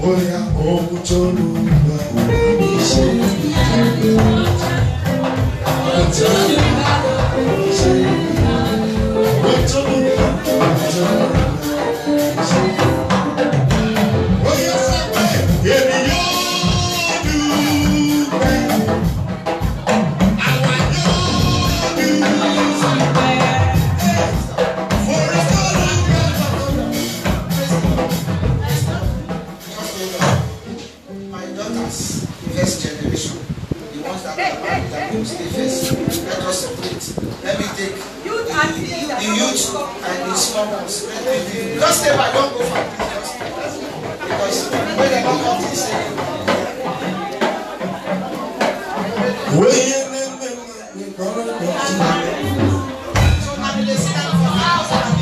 Oya Omutolumba first generation, the ones that are going to stay first. Let us separate. Let me take the youth and the small ones. Just stay by, don't go far. Because when they come up to the same. So now they sit down for house and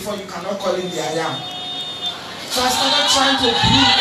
before, you cannot call him the I am. So I started trying to prove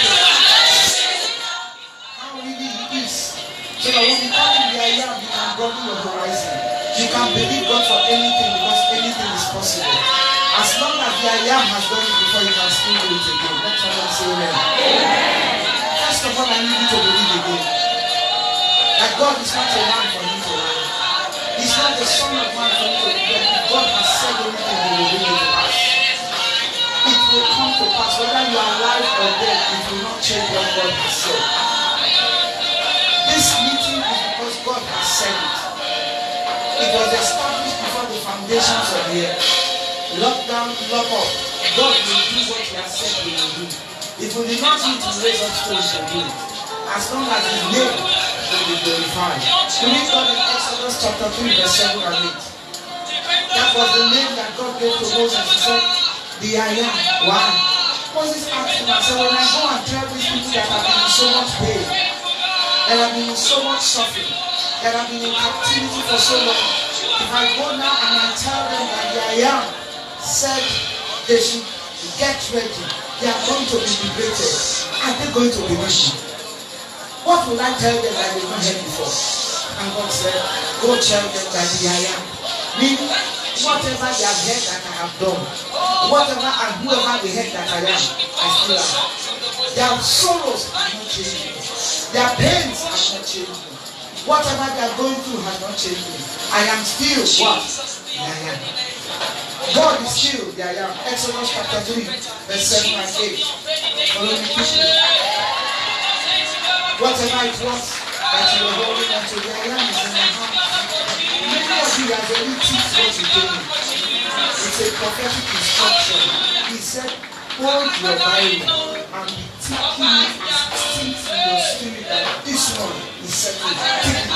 how really he is. So that when you call him the I am, you can broaden your horizon. You can believe God for anything because anything is possible. As long as the I am has done it before, you can still do it again. Let someone say amen. First of all, I need you to believe again that God is not a man for him to lie. He's not the son of man for him to regret. If God has said anything, he will bring it to pass. It will come to pass. Whether you are alive or dead, it will not change what God has said. This meeting is because God has said it. It was established before the foundations of the earth. Lock down, lock up. God will do what he has said he will do. If we did not need to raise up stones to do it, as long as his name will be glorified. We read God in Exodus chapter 3 verse 7 and 8. That was the name that God gave to Moses. He said, the I am. Why? Moses asked him and said, when I go and tell these people that have been in so much pain, that have been in so much suffering, that have been in captivity for so long, if I go now and I tell them that the I am said they should get ready, they are going to be liberated, are they going to be ready? What will I tell them that they've not heard before? And God said, go tell them that the I am. Meaning, whatever they have heard that I have done, whatever and whoever they heard that I am, I still am. Their sorrows are not changing. Their pains are not changing. Whatever they are going through has not changed. I am still what? The I am. God is still the I am. Exodus chapter 3, verse 7 and 8. Follow me quickly. Whatever it was that you were holding on to, the I am is in your hand. Many of you have already teach what you do. It's a prophetic instruction. He said, hold your Bible and be taking it as distinct in your spirit that this one is settled. Take it.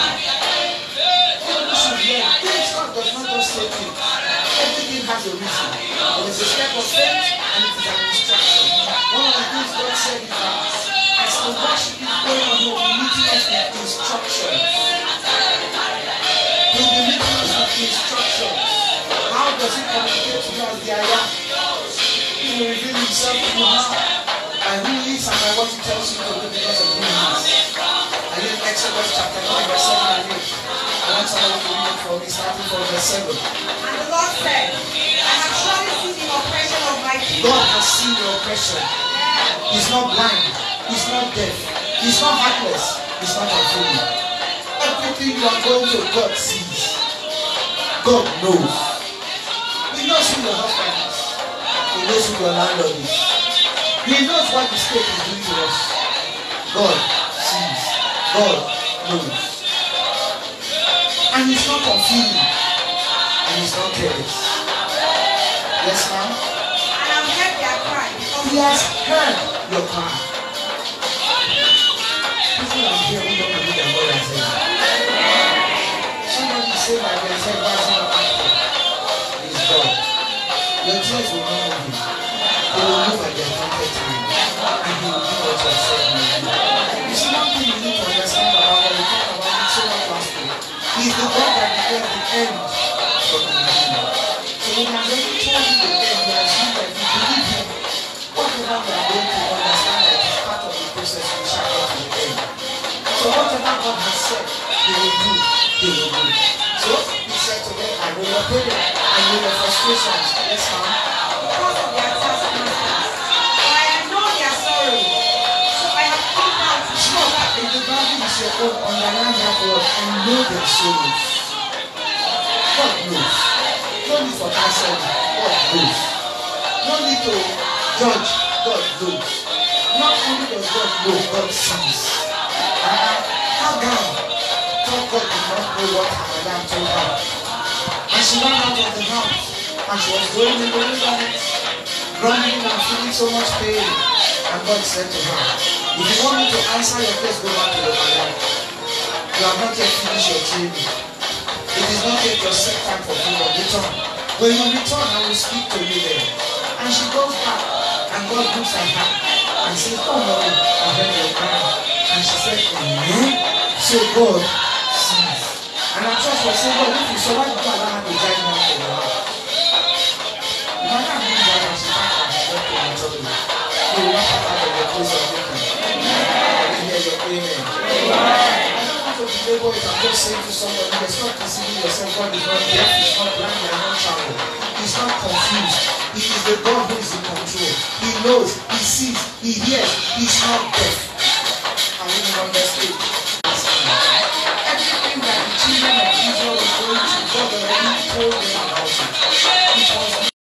This one does not just say it. Everything has a reason. There is a step of faith and it is an instruction. One of the things God said is that as the worship is going on, He will be meeting us with instructions. He will be meeting us with instructions. How does He communicate to you as the I am? He will reveal Himself to you how? By who He is and by what He tells you to do because of who He is. I read Exodus chapter 9 verse 7 and 8. I want somebody to read it for me starting from verse 7. And the Lord said, I have surely seen the oppression of my people. God has seen your oppression. He's not blind. He's not deaf. He's not heartless. He's not unfailing. Everything you are going through, God sees. God knows. He knows who your husband is. He knows who your landlord is. He knows what the state is doing to us. God sees. God knows. And He's not confused. And He's not careless. Yes, ma'am? And I've heard their cry. He has heard your cry. People are here who don't believe that God has heard. Somebody say that they said God's not acting. It's God. Your tears will not move Him. They will move at their appointed time. And He will do what you have said He will do. You see, one thing you need to understand about what we talk about it so much last week. He is the God that declares the end from the beginning. So when I'm ready to tell you the end, you are sure that if you believe Him, whatever we are going to understand that it's part of the process, we shall get to the end. So whatever God has said, He will do, He will do. So He said to them, I know your pain, I know your frustrations. Yes, ma'am. Because of their taskmasters. For I know their sorrow. So I have come down to show that If the Bible is your own, underline that word and know their sorrows. God knows. No need for counseling. God knows. No need to judge. God knows. Not only does God know, God sees. Hagar thought God did not know what Hagar told her. And she ran out of the house. And she was going in the wilderness, grumbling and feeling so much pain. And God said to her, if you want me to answer your case, go back to the Father. You have not yet finished your training. It is not yet your set time for freedom. Return. When you return, I will speak to you there. And she goes back, and God looks at her and says, don't worry, I heard your cry. And she said, amen. So God sees. And our church was saying, God, if you saw, why did you allow her to drive me out of your house? You might not have been driving it, I'm just saying to somebody, there's not deceiving yourself. God is not deaf, He's not blind, He's not child. He's not confused. He is the God who is in control. He knows, He sees, He hears. He's not deaf.